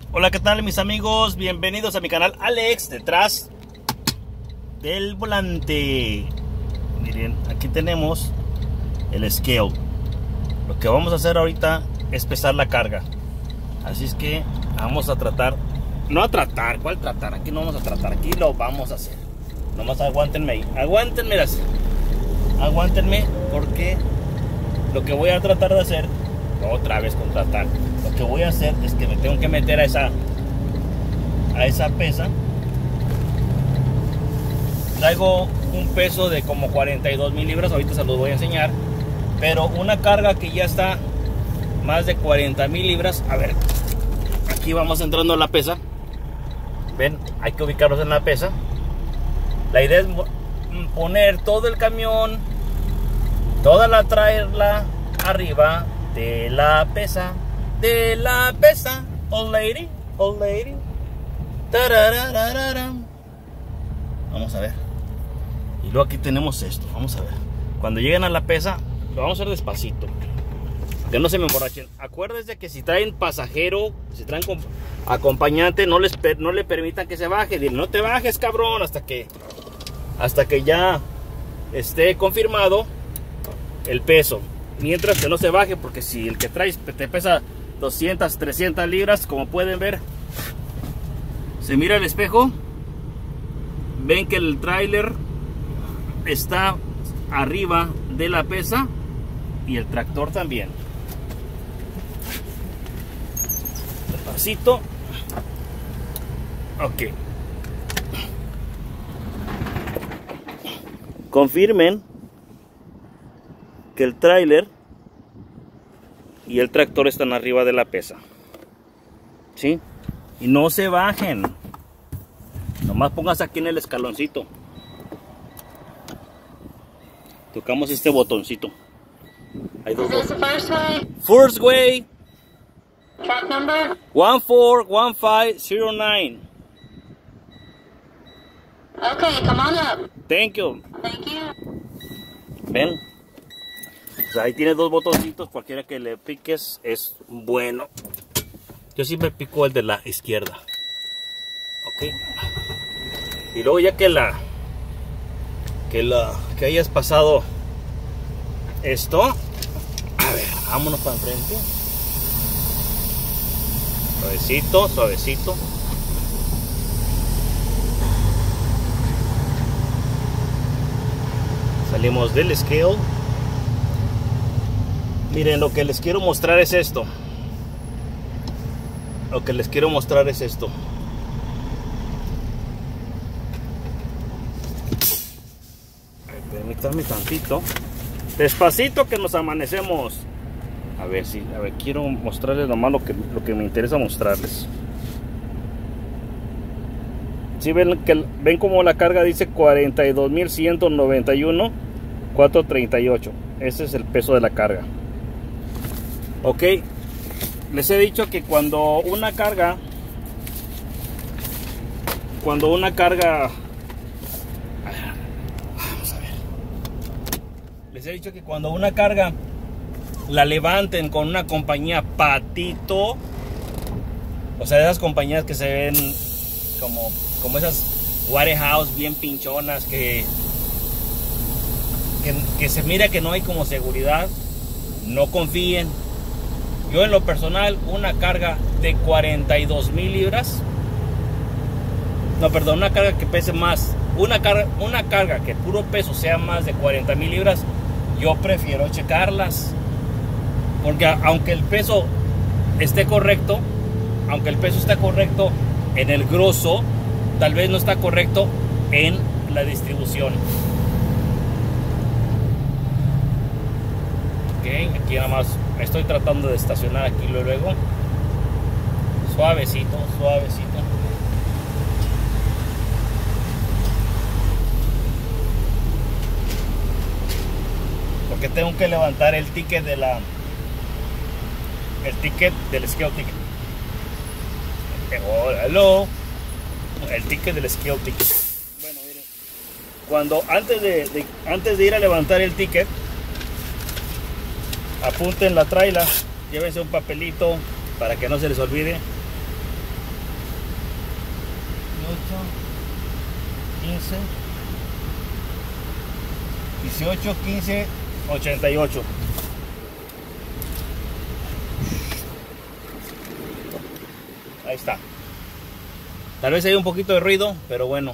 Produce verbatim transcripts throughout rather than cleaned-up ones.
Hola, ¿qué tal mis amigos? Bienvenidos a mi canal Alex detrás del volante. Miren, aquí tenemos el scale. Lo que vamos a hacer ahorita es pesar la carga. Así es que vamos a tratar. No a tratar, ¿cuál tratar? Aquí no vamos a tratar, aquí lo vamos a hacer. Nomás aguántenme ahí, aguántenme las, aguántenme porque lo que voy a tratar de hacer, otra vez con tratar, lo que voy a hacer es que me tengo que meter a esa a esa pesa. Traigo un peso de como cuarenta y dos mil libras, ahorita se los voy a enseñar, pero una carga que ya está más de cuarenta mil libras. A ver, aquí vamos entrando a la pesa. Ven, hay que ubicarlos en la pesa. La idea es poner todo el camión, toda la traerla arriba de la pesa, de la pesa, old lady, old lady. Tarararararam. Vamos a ver. Y luego aquí tenemos esto, vamos a ver. Cuando lleguen a la pesa, lo vamos a hacer despacito, que no se me emborrachen. Acuérdense que si traen pasajero, si traen acompañante, no les no le permitan que se baje. Dile, no te bajes, cabrón, hasta que hasta que ya esté confirmado el peso. Mientras que no se baje, porque si el que traes te pesa doscientas, trescientas libras, como pueden ver, se mira el espejo, ven que el tráiler está arriba de la pesa y el tractor también. Despacito. Ok. Confirmen que el tráiler y el tractor están arriba de la pesa, ¿sí? Y no se bajen, nomás pónganse aquí en el escaloncito, tocamos este botoncito. Hay dos botones. First way. Truck number? one four one five zero nine. Okay, come on up. Thank you. Thank you. Ven, pues ahí tiene dos botoncitos, cualquiera que le piques es bueno. Yo siempre pico el de la izquierda. Ok. Y luego ya que la que la que hayas pasado esto, a ver, vámonos para enfrente. Suavecito, suavecito. Salimos del scale. Miren, lo que les quiero mostrar es esto. Lo que les quiero mostrar es esto. Permítanme tantito. Despacito que nos amanecemos. A ver si, a ver, quiero mostrarles nomás lo que, lo que me interesa mostrarles. Si ven que ven como la carga dice cuarenta y dos mil ciento noventa y uno cuatrocientos treinta y ocho. Ese es el peso de la carga. Ok, les he dicho que cuando una carga cuando una carga vamos a ver, les he dicho que cuando una carga la levanten con una compañía patito, o sea, esas compañías que se ven como, como esas warehouse bien pinchonas, que, que, que se mira que no hay como seguridad, no confíen. Yo en lo personal, una carga de cuarenta y dos mil libras, no, perdón, una carga que pese más, una carga, una carga que puro peso sea más de cuarenta mil libras, yo prefiero checarlas, porque aunque el peso esté correcto, aunque el peso esté correcto en el grosso, tal vez no está correcto en la distribución. Ok, aquí nada más estoy tratando de estacionar aquí luego. Suavecito, suavecito. Porque tengo que levantar el ticket de la el ticket del scale ticket. Hello. El ticket del scale ticket. Bueno, miren, cuando antes de, de antes de ir a levantar el ticket, apunten la traila, llévense un papelito para que no se les olvide. quince, dieciocho, quince, ochenta y ocho. Ahí está. Tal vez hay un poquito de ruido, pero bueno.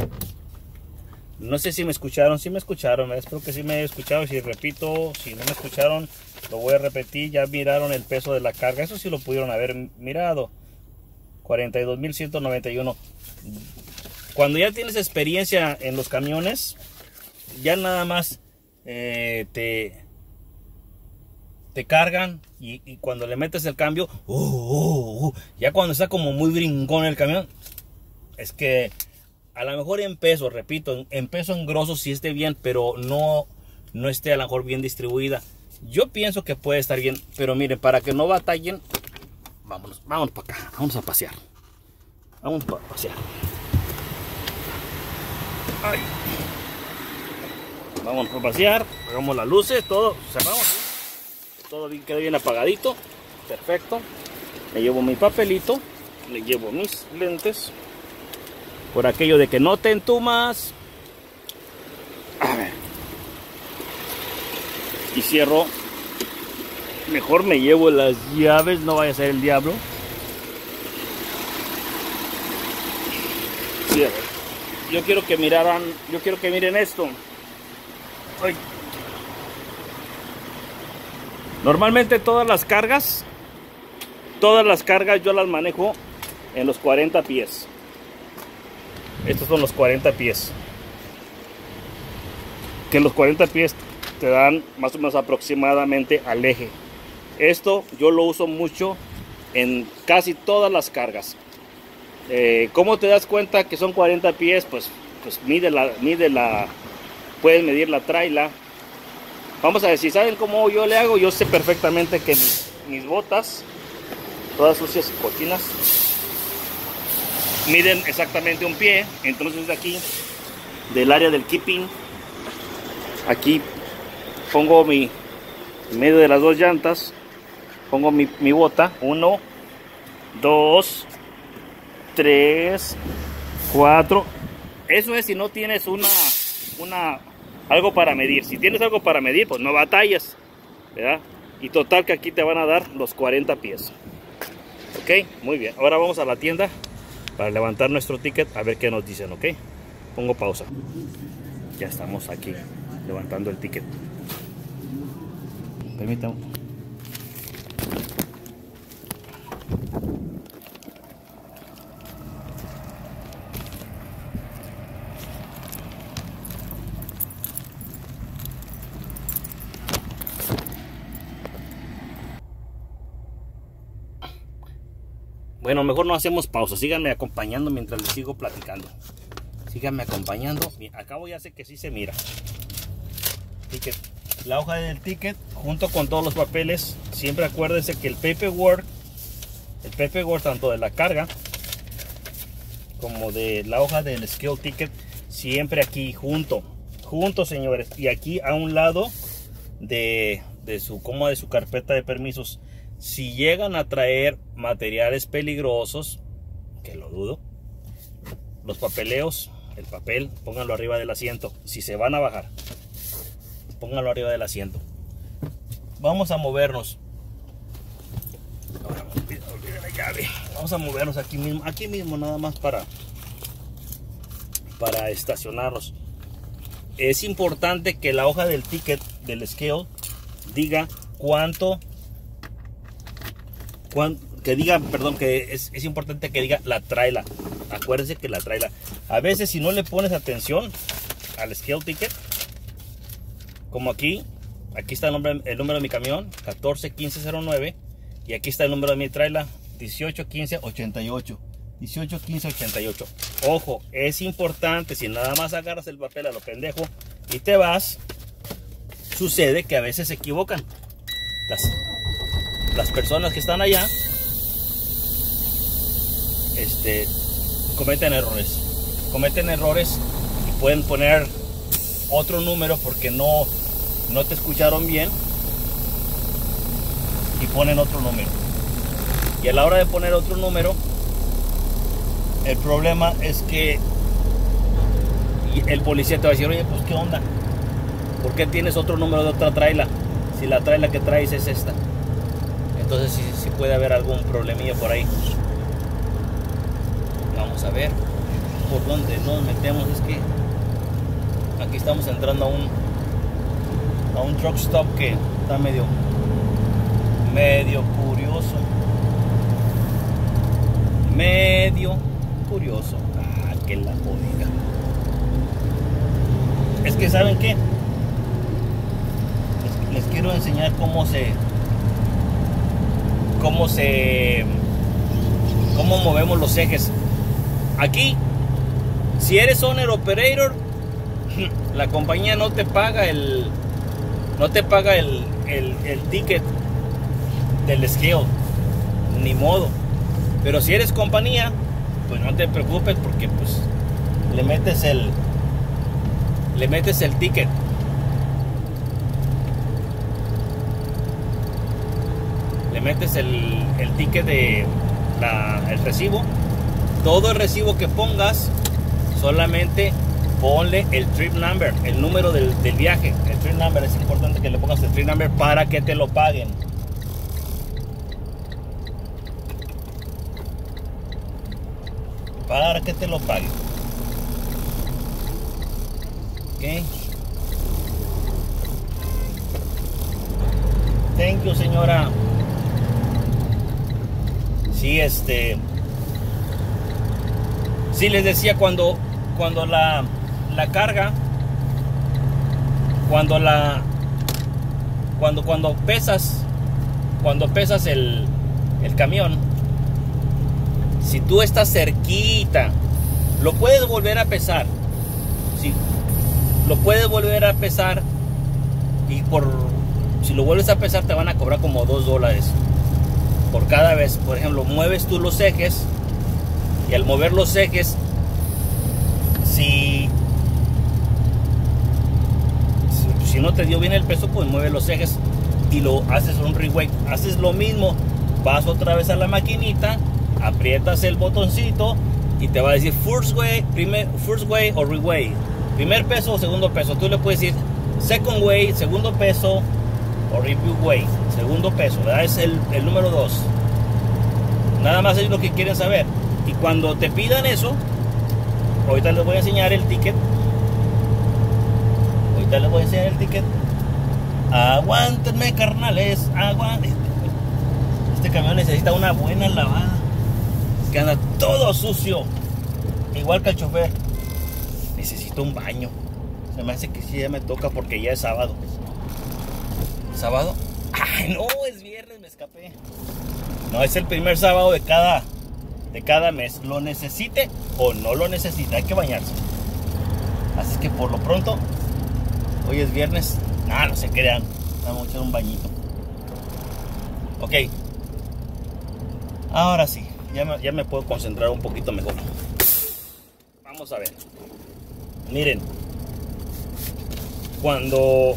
No sé si me escucharon, si me escucharon, espero que sí me escucharon. Si repito, si no me escucharon, lo voy a repetir. Ya miraron el peso de la carga, eso sí lo pudieron haber mirado. cuarenta y dos mil ciento noventa y uno. Cuando ya tienes experiencia en los camiones, ya nada más eh, te, te cargan y, y cuando le metes el cambio, uh, uh, uh, ya cuando está como muy brincón el camión, es que a lo mejor en peso, repito, en peso engroso sí esté bien, pero no, no esté a lo mejor bien distribuida. Yo pienso que puede estar bien, pero miren, para que no batallen, vámonos, vámonos para acá, vamos a pasear. Vamos a pasear. Ay. Vamos a pasear, apagamos las luces, todo, cerramos, ¿sí? Todo bien, queda bien apagadito, perfecto. Le llevo mi papelito, le llevo mis lentes. Por aquello de que no te entumas. A ver. Y cierro. Mejor me llevo las llaves, no vaya a ser el diablo. Cierro. Yo quiero que miraran, yo quiero que miren esto. Ay. Normalmente todas las cargas, todas las cargas yo las manejo en los cuarenta pies. Estos son los cuarenta pies. Que los cuarenta pies te dan más o menos aproximadamente al eje. Esto yo lo uso mucho en casi todas las cargas. Eh, ¿Cómo te das cuenta que son cuarenta pies? Pues, pues mide la, mide la, puedes medir la traila. Vamos a ver, si saben cómo yo le hago, yo sé perfectamente que mis, mis botas, todas sucias y cochinas, miden exactamente un pie. Entonces de aquí, del área del keeping, aquí pongo mi, en medio de las dos llantas, pongo mi, mi bota, uno, dos, tres, cuatro. Eso es si no tienes una, una, algo para medir. Si tienes algo para medir, pues no batallas, ¿verdad? Y total que aquí te van a dar los cuarenta pies. Ok, muy bien. Ahora vamos a la tienda para levantar nuestro ticket a ver qué nos dicen, ok. Pongo pausa. Ya estamos aquí levantando el ticket. Permítame. Bueno, mejor no hacemos pausa. Síganme acompañando mientras les sigo platicando. Síganme acompañando. Acabo ya sé que sí se mira. Ticket. La hoja del ticket junto con todos los papeles. Siempre acuérdense que el paperwork, el paperwork tanto de la carga como de la hoja del scale ticket, siempre aquí junto. Junto, señores. Y aquí a un lado de, de su, como de su carpeta de permisos. Si llegan a traer materiales peligrosos, que lo dudo, los papeleos, el papel, pónganlo arriba del asiento. Si se van a bajar, pónganlo arriba del asiento. Vamos a movernos. Ahora, olviden la llave. Vamos a movernos aquí mismo, aquí mismo nada más para, para estacionarnos. Es importante que la hoja del ticket del scale diga cuánto. Que diga, perdón, que es, es importante que diga la traila. Acuérdense que la traila. A veces si no le pones atención al scale ticket, como aquí, aquí está el, nombre, el número de mi camión, catorce quince cero nueve, y aquí está el número de mi traila, dieciocho quince ochenta y ocho. dieciocho quince ochenta y ocho. Ojo, es importante, si nada más agarras el papel a lo pendejo y te vas, sucede que a veces se equivocan. Las Las personas que están allá este, cometen errores. Cometen errores y pueden poner otro número porque no, no te escucharon bien y ponen otro número. Y a la hora de poner otro número, El problema es que el policía te va a decir, oye, pues qué onda, ¿por qué tienes otro número de otra traila? Si la traila que traes es esta. Entonces sí, sí puede haber algún problemilla por ahí. Vamos a ver por dónde nos metemos. Es que aquí estamos entrando a un a un truck stop que está medio medio curioso. Medio curioso. Ah, que la jodida. Es que ¿saben qué? Les, les quiero enseñar cómo se cómo se cómo movemos los ejes. Aquí, si eres owner operator, la compañía no te paga el no te paga el, el, el ticket del scale, ni modo. Pero si eres compañía, pues no te preocupes, porque pues le metes el le metes el ticket. Le metes el, el ticket de la, el recibo. Todo el recibo que pongas, solamente ponle el trip number, el número del, del viaje. El trip number, es importante que le pongas el trip number para que te lo paguen. Para que te lo paguen. Ok. Thank you, señora. Sí, este. Sí, les decía, cuando, cuando la, la carga, cuando la, cuando, cuando pesas, cuando pesas el, el camión, si tú estás cerquita, lo puedes volver a pesar, sí, lo puedes volver a pesar, y por, si lo vuelves a pesar te van a cobrar como dos dólares por cada vez. Por ejemplo, mueves tú los ejes. Y al mover los ejes, si, si, si no te dio bien el peso, pues mueve los ejes y lo haces un reweigh. Haces lo mismo, vas otra vez a la maquinita, aprietas el botoncito y te va a decir first weigh, primer, first weigh o reweigh. Primer peso o segundo peso. Tú le puedes decir second weigh, segundo peso, o review weigh, segundo peso, ¿verdad? Es el, el número dos. Nada más es lo que quieren saber. Y cuando te pidan eso, ahorita les voy a enseñar el ticket. Ahorita les voy a enseñar el ticket. Aguántenme, carnales. Aguántenme. Este camión necesita una buena lavada. Es que anda todo sucio. Igual que el chofer. Necesito un baño. Se me hace que sí ya me toca porque ya es sábado. ¿Sábado? Ay, no, es viernes, me escapé. No, es el primer sábado de cada... de cada mes, lo necesite o no lo necesite, hay que bañarse. Así que por lo pronto, hoy es viernes, nada, no se crean, vamos a echar un bañito. Ok, ahora sí, ya me, ya me puedo concentrar un poquito mejor. Vamos a ver, miren, cuando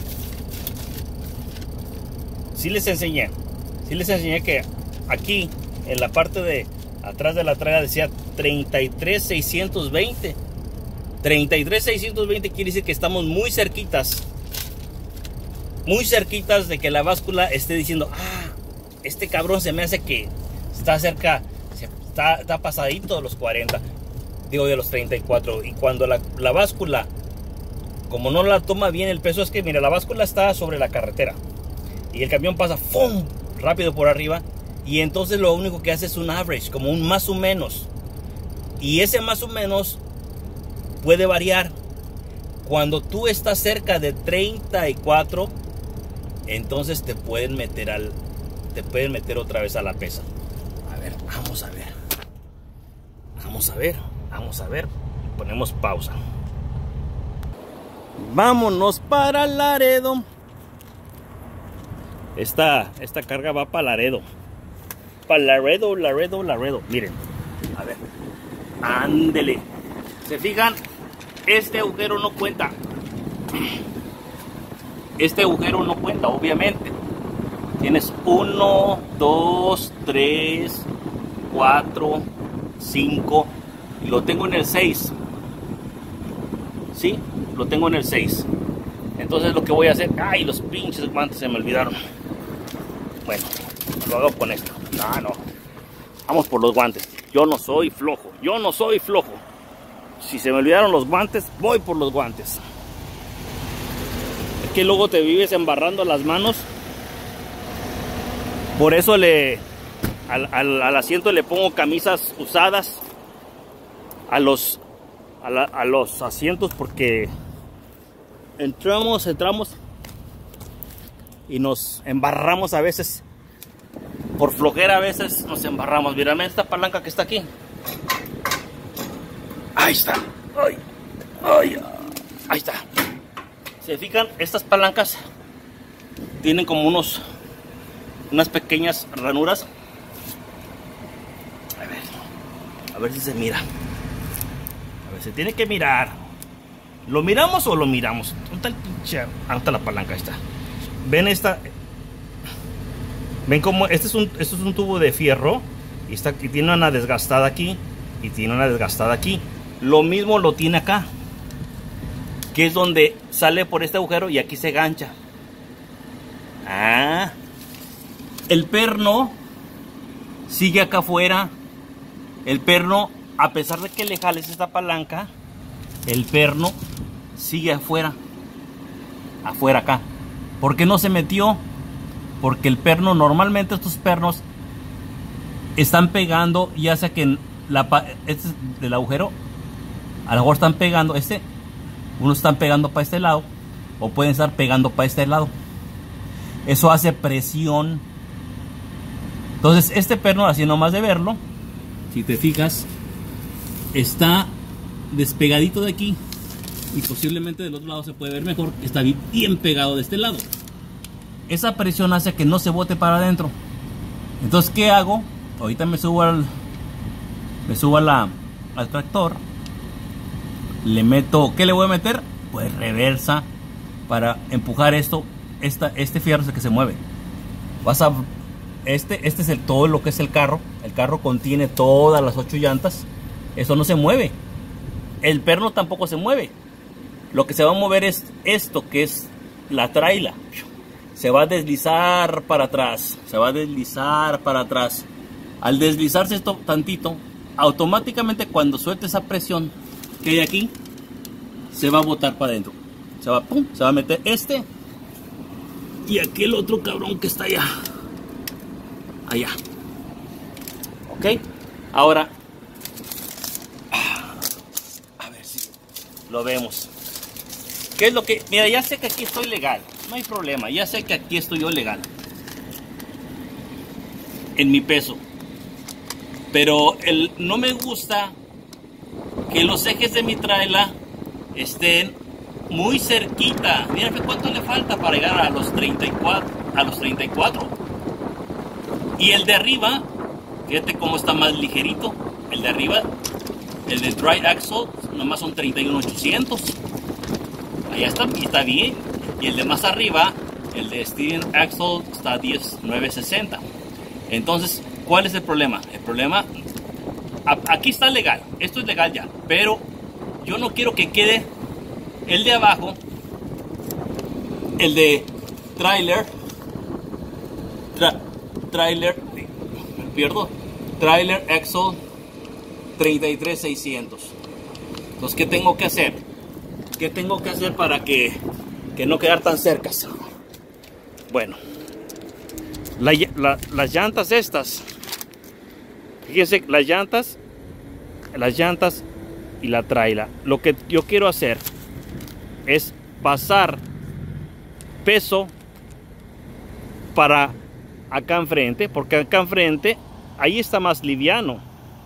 sí les enseñé, sí les enseñé que aquí en la parte de atrás de la traila decía treinta y tres seiscientos veinte. treinta y tres seiscientos veinte quiere decir que estamos muy cerquitas. Muy cerquitas de que la báscula esté diciendo, ah, este cabrón se me hace que está cerca, está, está pasadito de los cuarenta. Digo, de los treinta y cuatro. Y cuando la, la báscula, como no la toma bien el peso, es que mira, la báscula está sobre la carretera. Y el camión pasa ¡fum! Rápido por arriba. Y entonces lo único que hace es un average, como un más o menos. Y ese más o menos puede variar. Cuando tú estás cerca de treinta y cuatro, entonces te pueden meter al, te pueden meter otra vez a la pesa. A ver, vamos a ver. Vamos a ver, vamos a ver. Ponemos pausa. Vámonos para Laredo. Esta, esta carga va para Laredo. Para Laredo, Laredo, Laredo. Miren, a ver. Ándele. ¿Se fijan? Este agujero no cuenta. Este agujero no cuenta, obviamente. Tienes uno, dos, tres, cuatro, cinco y lo tengo en el seis. ¿Sí? Lo tengo en el seis. Entonces lo que voy a hacer... ¡Ay! Los pinches guantes se me olvidaron. Bueno, lo hago con esto. Ah, no. Vamos por los guantes. Yo no soy flojo. Yo no soy flojo. Si se me olvidaron los guantes, voy por los guantes. Es que luego te vives embarrando las manos. Por eso le... Al, al, al asiento le pongo camisas usadas. A los... A, la, a los asientos, porque... Entramos, entramos y nos embarramos a veces. Por flojera a veces nos embarramos. Mírame esta palanca que está aquí. Ahí está. Ay, ay, ahí está. ¿Se fijan? Estas palancas tienen como unos unas pequeñas ranuras. A ver, a ver si se mira. A ver, se tiene que mirar. ¿Lo miramos o lo miramos? ¿Dónde está el pinche? Ah, ¿dónde está la palanca? Ahí está. ¿Ven esta? ¿Ven cómo? Este es un, este es un tubo de fierro. Y, está, y tiene una desgastada aquí. Y tiene una desgastada aquí. Lo mismo lo tiene acá. Que es donde sale por este agujero y aquí se gancha. Ah. El perno sigue acá afuera. El perno, a pesar de que le jales esta palanca, el perno sigue afuera. Afuera acá. ¿Por qué no se metió? Porque el perno, normalmente estos pernos están pegando, ya sea que la, este del agujero, a lo mejor están pegando, este, unos están pegando para este lado, o pueden estar pegando para este lado. Eso hace presión. Entonces este perno, así nomás de verlo, si te fijas, está despegadito de aquí. Y posiblemente del otro lado se puede ver mejor. Está bien pegado de este lado. Esa presión hace que no se bote para adentro. Entonces, ¿qué hago? Ahorita me subo al Me subo a la, al tractor. Le meto, ¿qué le voy a meter? Pues reversa, para empujar esto. Esta, este fierro es el que se mueve. Vas a Este, este es el, todo lo que es el carro. El carro contiene todas las ocho llantas. Eso no se mueve. El perno tampoco se mueve. Lo que se va a mover es esto, que es la traila. Se va a deslizar para atrás. Se va a deslizar para atrás. Al deslizarse esto tantito, automáticamente cuando suelte esa presión que hay aquí, se va a botar para adentro. Se va, pum, se va a meter este y aquel otro cabrón que está allá. Allá. Ok. Ahora, a ver si lo vemos. ¿Qué es lo que? Mira, ya sé que aquí estoy legal. No hay problema. Ya sé que aquí estoy yo legal. En mi peso. Pero el, no me gusta que los ejes de mi trailer estén muy cerquita. Mira cuánto le falta para llegar a los treinta y cuatro. A los treinta y cuatro. Y el de arriba, fíjate cómo está más ligerito. El de arriba, el de dry axle, nomás son treinta y uno ochocientos. Allá está, está bien. Y el de más arriba, el de steering axle, está a diez mil novecientos sesenta. Entonces, ¿cuál es el problema? El problema, aquí está legal. Esto es legal ya. Pero yo no quiero que quede el de abajo, el de trailer, tra, trailer, me pierdo, trailer axle treinta y tres mil seiscientos. Entonces, ¿qué tengo que hacer? ¿Qué tengo que hacer para que, que no quedar tan cerca? Bueno, la, la, las llantas estas, fíjense, las llantas, las llantas y la traila. Lo que yo quiero hacer es pasar peso para acá enfrente, porque acá enfrente, ahí está más liviano,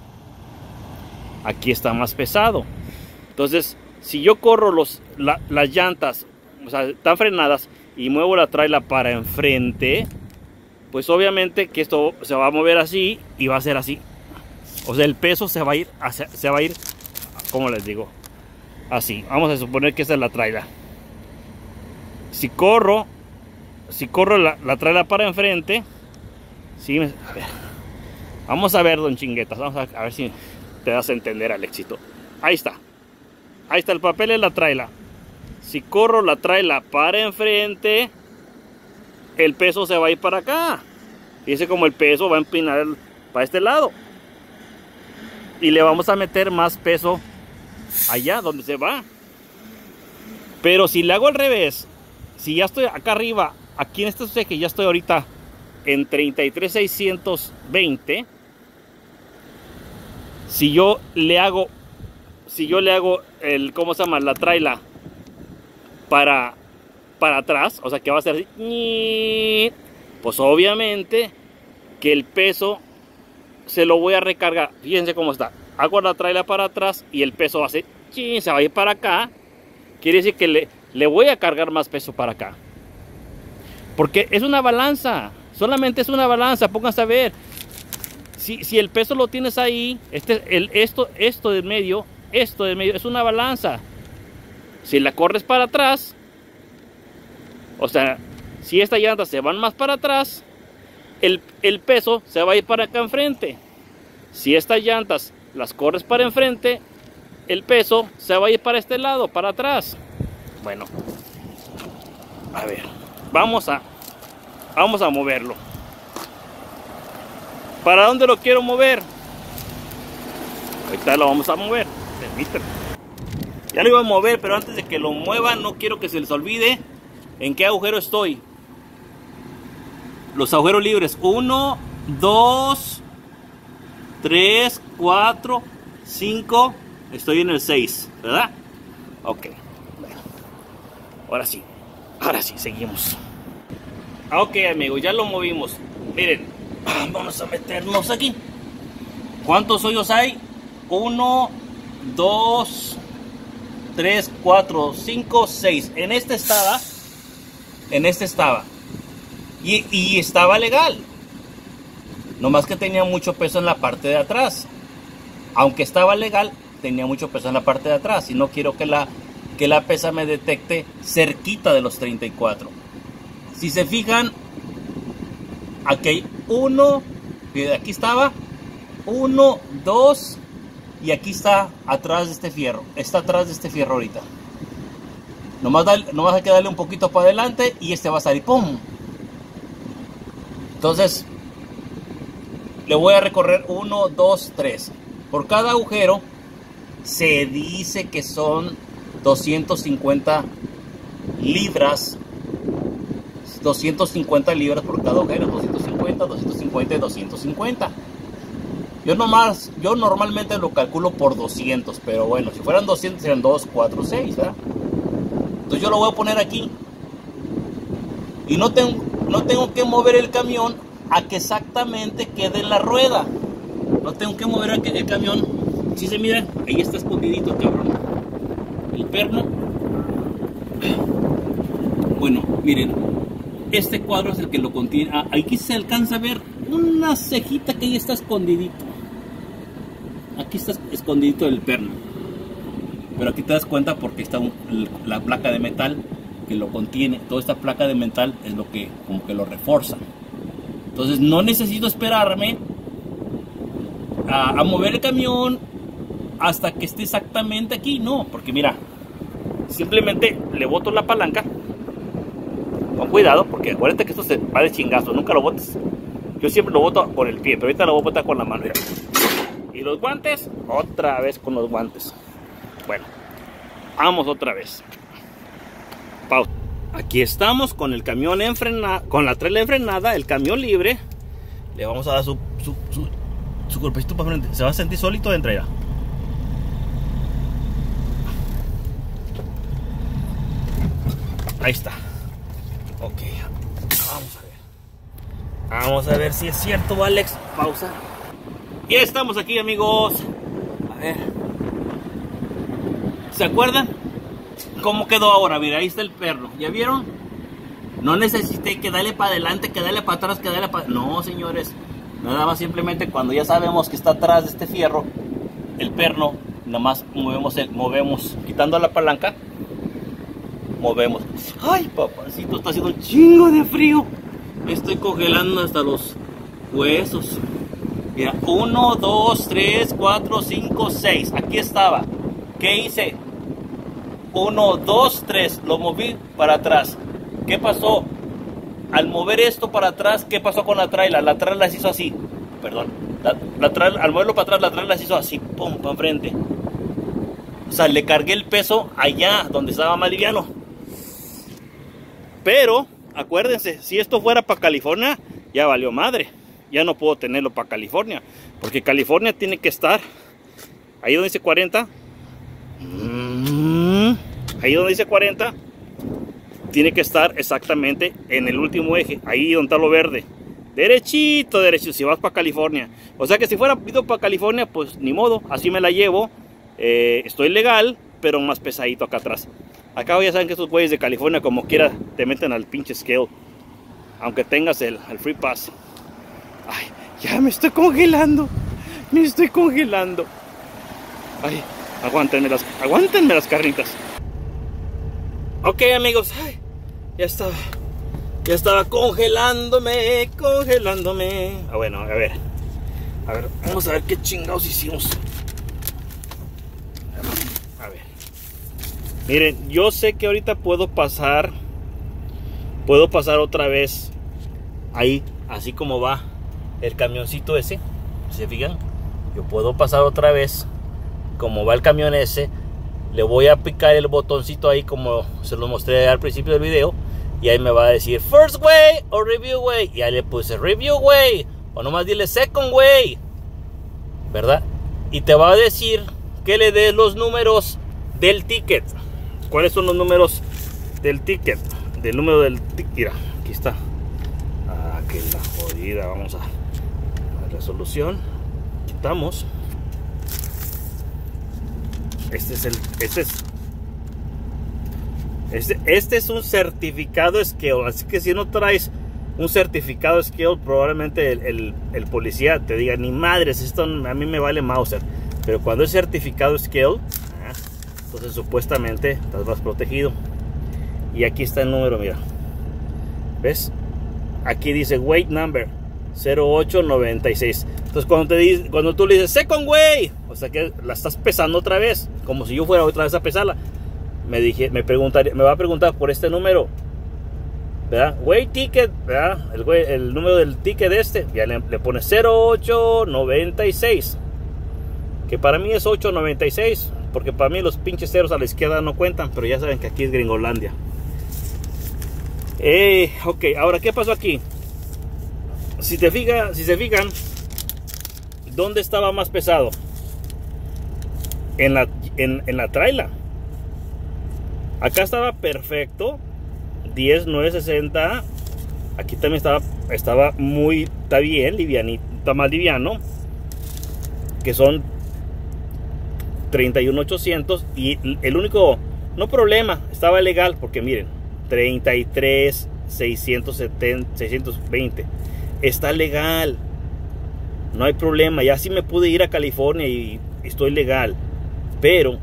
aquí está más pesado. Entonces, si yo corro los, la, las llantas, o sea, están frenadas, y muevo la traila para enfrente, pues obviamente que esto se va a mover así y va a ser así. O sea, el peso se va a ir, hacia, se va a ir, como les digo, así. Vamos a suponer que esta es la traila. Si corro, si corro la, la traila para enfrente, sí, a ver, vamos a ver, don Chinguetas, vamos a, a ver si, te das a entender al éxito. Ahí está. Ahí está el papel de la traila. Si corro la traila para enfrente, el peso se va a ir para acá. Fíjense como el peso va a empinar el, para este lado. Y le vamos a meter más peso allá donde se va. Pero si le hago al revés, si ya estoy acá arriba, aquí en este eje ya estoy ahorita en treinta y tres mil seiscientos veinte. Si yo le hago, si yo le hago el, ¿cómo se llama? La traila para, para atrás, o sea que va a ser así, pues obviamente que el peso se lo voy a recargar. Fíjense cómo está. Hago la traila para atrás y el peso va a ser, se va a ir para acá. Quiere decir que le, le voy a cargar más peso para acá. Porque es una balanza. Solamente es una balanza. Pónganse a ver. Si, si el peso lo tienes ahí, este, el, esto, esto de medio, esto de medio es una balanza. Si la corres para atrás, o sea, si estas llantas se van más para atrás, el, el peso se va a ir para acá enfrente. Si estas llantas las corres para enfrente, el peso se va a ir para este lado, para atrás. Bueno, a ver, vamos a, vamos a moverlo. ¿Para dónde lo quiero mover? Ahorita lo vamos a mover. Permítanme. Ya lo iba a mover, pero antes de que lo mueva, no quiero que se les olvide en qué agujero estoy. Los agujeros libres. Uno, dos, tres, cuatro, cinco. Estoy en el seis, ¿verdad? Ok. Bueno. Ahora sí. Ahora sí, seguimos. Ok, amigos, ya lo movimos. Miren. Vamos a meternos aquí. ¿Cuántos hoyos hay? Uno, dos, tres, cuatro, cinco, seis. En este estaba. En este estaba. Y, y estaba legal. Nomás que tenía mucho peso en la parte de atrás. Aunque estaba legal, tenía mucho peso en la parte de atrás. Y no quiero que la, que la pesa me detecte cerquita de los treinta y cuatro. Si se fijan, aquí hay uno, aquí estaba, uno, dos, y aquí está atrás de este fierro, está atrás de este fierro ahorita. Nomás, da, nomás hay que darle un poquito para adelante y este va a salir, ¡pum! Entonces, le voy a recorrer uno, dos, tres. Por cada agujero, se dice que son doscientas cincuenta libras. doscientas cincuenta libras por cada agujero, doscientos cincuenta, doscientos cincuenta y doscientos cincuenta. Yo nomás, yo normalmente lo calculo por doscientos, pero bueno, si fueran doscientos serían dos, cuatro, seis, ¿verdad? Entonces yo lo voy a poner aquí. Y no tengo, no tengo que mover el camión a que exactamente quede en la rueda. No tengo que mover el, el camión. Si se miran, ahí está escondidito el cabrón. El perno. Bueno, miren. Este cuadro es el que lo contiene. Ah, aquí se alcanza a ver una cejita que ahí está escondidito. Aquí está escondidito el perno. Pero aquí te das cuenta porque está un, la placa de metal que lo contiene. Toda esta placa de metal es lo que como que lo refuerza. Entonces no necesito esperarme a, a mover el camión hasta que esté exactamente aquí. No, porque mira, simplemente le boto la palanca. Con cuidado, porque acuérdate que esto se va de chingazo, nunca lo botes. Yo siempre lo boto por el pie, pero ahorita lo voy a botar con la mano. Mira. Y los guantes, otra vez con los guantes. Bueno, vamos otra vez. Pausa. Aquí estamos con el camión enfrenado, con la trailer enfrenada, el camión libre. Le vamos a dar su, su, su, su golpecito para frente. Se va a sentir solito de entrega. Ahí está. Ok, vamos a ver. Vamos a ver si es cierto, Alex. Pausa. Ya estamos aquí, amigos. A ver. ¿Se acuerdan? ¿Cómo quedó ahora? Mira, ahí está el perno. ¿Ya vieron? No necesité que darle para adelante, que darle para atrás, que darle para... No, señores. Nada más simplemente cuando ya sabemos que está atrás de este fierro, el perno, nada más movemos, el, movemos, quitando la palanca. Movemos. Ay, papacito, está haciendo un chingo de frío. Me estoy congelando hasta los huesos. Mira, uno, dos, tres, cuatro, cinco, seis. Aquí estaba. ¿Qué hice? uno, dos, tres. Lo moví para atrás. ¿Qué pasó? Al mover esto para atrás, ¿qué pasó con la traila? La traila las hizo así. Perdón. La, la traila, al moverlo para atrás, la traila las hizo así. Pum, para enfrente. O sea, le cargué el peso allá donde estaba más liviano. Pero, acuérdense, si esto fuera para California, ya valió madre. Ya no puedo tenerlo para California. Porque California tiene que estar ahí donde dice cuarenta. Ahí donde dice cuarenta. Tiene que estar exactamente en el último eje. Ahí donde está lo verde. Derechito, derechito. Si vas para California. O sea que si fuera ido para California, pues ni modo. Así me la llevo. Eh, estoy legal, pero más pesadito acá atrás. Acá ya saben que estos güeyes de California, como quiera, te meten al pinche scale. Aunque tengas el, el free pass. Ay, ya me estoy congelando. Me estoy congelando. Ay, aguántenme las, aguántenme las carnitas. Ok, amigos. Ay, ya estaba. Ya estaba congelándome, congelándome. Ah, bueno, a ver. A ver, vamos a ver qué chingados hicimos. A ver. Miren, yo sé que ahorita puedo pasar. Puedo pasar otra vez. Ahí, así como va el camioncito ese. ¿Se fijan? Yo puedo pasar otra vez. Como va el camión ese. Le voy a picar el botoncito ahí, como se lo mostré al principio del video. Y ahí me va a decir first way o review way. Y ahí le puse review way. O nomás dile second way. ¿Verdad? Y te va a decir que le des los números del ticket. ¿Cuáles son los números del ticket? Del número del ticket. Mira, aquí está. Ah, que la jodida. Vamos a la resolución. Quitamos. Este es el. Este es. Este, este es un certificado scale. Así que si no traes un certificado scale, probablemente el, el, el policía te diga: ni madres, esto a mí me vale Mauser. Pero cuando es certificado scale, ah, entonces supuestamente estás más protegido. Y aquí está el número, mira. ¿Ves? Aquí dice weight number cero ocho noventa y seis. Entonces cuando, te dice, cuando tú le dices second way, o sea que la estás pesando otra vez, como si yo fuera otra vez a pesarla. Me dije, me preguntaría, me va a preguntar por este número, ¿verdad? Weight ticket, ¿verdad? El, el número del ticket de este, ya le, le pone cero ocho noventa y seis. Que para mí es ocho noventa y seis, porque para mí los pinches ceros a la izquierda no cuentan, pero ya saben que aquí es Gringolandia. Eh, ok, ahora, ¿qué pasó aquí? Si te fija, si se fijan, ¿dónde estaba más pesado? En la, en, en la traila. Acá estaba perfecto, diez nueve sesenta. Aquí también estaba, estaba muy, está bien, livianito, está más liviano, que son treinta y uno ochocientos. Y el único, no problema, estaba legal, porque miren, treinta y tres seiscientos setenta, seiscientos veinte. Está legal, no hay problema. Ya sí me pude ir a California y estoy legal. Pero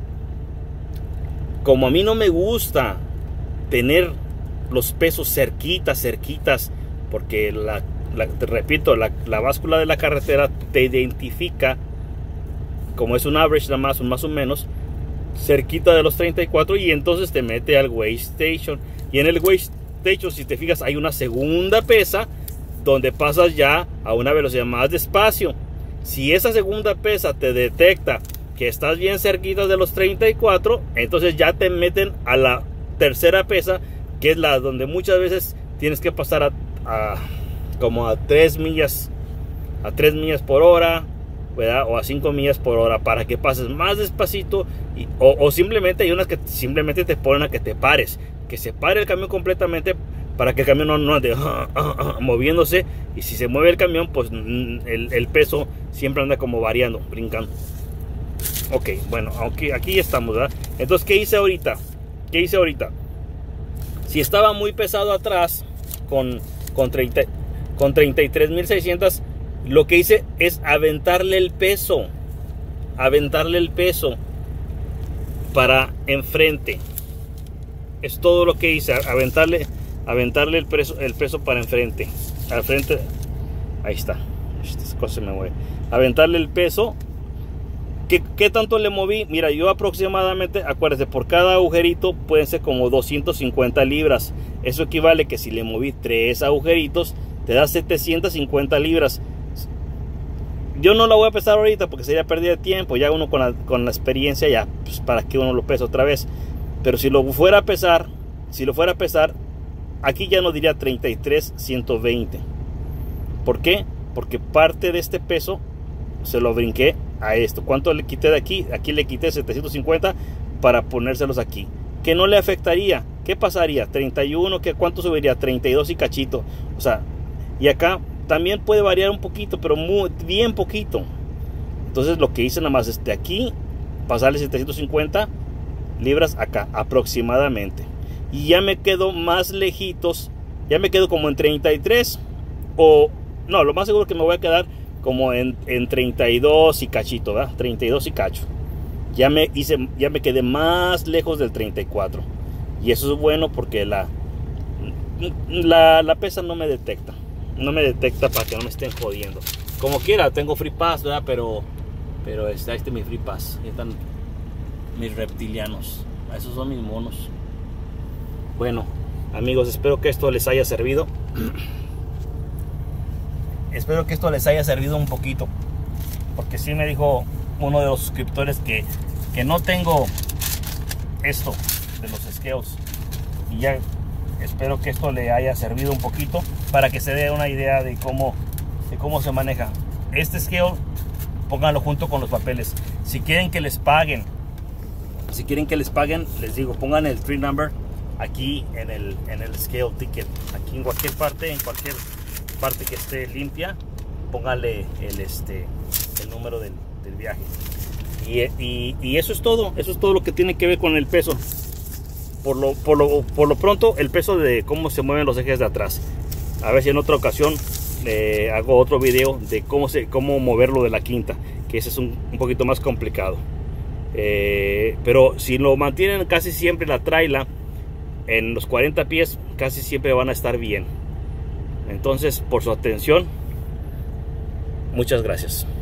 como a mí no me gusta tener los pesos cerquitas, cerquitas, porque la, la, te repito, la, la báscula de la carretera te identifica, como es un average nada más, un más o menos, cerquita de los treinta y cuatro, y entonces te mete al weigh station. Y en el weigh station, si te fijas, hay una segunda pesa donde pasas ya a una velocidad más despacio. Si esa segunda pesa te detecta que estás bien cerquita de los treinta y cuatro, entonces ya te meten a la tercera pesa, que es la donde muchas veces tienes que pasar a, a como a tres millas a tres millas por hora, ¿verdad? O a cinco millas por hora, para que pases más despacito. Y, o, o simplemente hay unas que simplemente te ponen a que te pares, que se pare el camión completamente, para que el camión no, no ande uh, uh, uh, moviéndose. Y si se mueve el camión, pues el, el peso siempre anda como variando, brincando. Ok, bueno, aunque aquí estamos, ¿verdad? Entonces, ¿qué hice ahorita? ¿Qué hice ahorita? Si estaba muy pesado atrás, con, con, treinta, con treinta y tres mil seiscientos, lo que hice es aventarle el peso. Aventarle el peso para enfrente. Es todo lo que hice, aventarle, aventarle el peso, el peso para enfrente. Al frente, ahí está. Esta cosa se me mueve. aventarle el peso. ¿Qué, ¿Qué tanto le moví? Mira, yo aproximadamente, acuérdense, por cada agujerito pueden ser como doscientas cincuenta libras. Eso equivale que si le moví tres agujeritos, te da setecientas cincuenta libras. Yo no la voy a pesar ahorita porque sería pérdida de tiempo. Ya uno con la, con la experiencia, ya, pues para que uno lo pese otra vez. Pero si lo fuera a pesar, si lo fuera a pesar, aquí ya no diría treinta y tres ciento veinte. ¿Por qué? Porque parte de este peso se lo brinqué a esto. ¿Cuánto le quité de aquí? Aquí le quité setecientos cincuenta para ponérselos aquí. ¿Qué no le afectaría? ¿Qué pasaría? treinta y uno, ¿qué, ¿cuánto subiría? treinta y dos y cachito. O sea, y acá también puede variar un poquito, pero muy, bien poquito. Entonces lo que hice nada más es de aquí pasarle setecientos cincuenta libras acá aproximadamente. Y ya me quedo más lejitos. Ya me quedo como en treinta y tres. O no, lo más seguro que me voy a quedar como en, en treinta y dos y cachito, ¿verdad? treinta y dos y cacho. Ya me hice, ya me quedé más lejos del treinta y cuatro. Y eso es bueno porque la, la, la pesa no me detecta. No me detecta para que no me estén jodiendo. Como quiera, tengo free pass, ¿verdad? Pero, pero está este mi free pass. Ahí están mis reptilianos. Esos son mis monos. Bueno, amigos, espero que esto les haya servido. Espero que esto les haya servido un poquito, porque sí me dijo uno de los suscriptores que, que no tengo esto de los scales. Y ya espero que esto le haya servido un poquito para que se dé una idea de cómo, de cómo se maneja. Este scale, pónganlo junto con los papeles. Si quieren que les paguen, si quieren que les paguen, les digo, pongan el tree number aquí en el, en el scale ticket. Aquí en cualquier parte, en cualquier parte que esté limpia, póngale el este el número del, del viaje. Y, y, y eso es todo. Eso es todo lo que tiene que ver con el peso. Por lo, por lo, por lo pronto, el peso de cómo se mueven los ejes de atrás. A ver si en otra ocasión eh, hago otro video de cómo se cómo moverlo de la quinta, que ese es un, un poquito más complicado. Eh, pero si lo mantienen casi siempre la traila en los cuarenta pies, casi siempre van a estar bien. Entonces, por su atención, muchas gracias.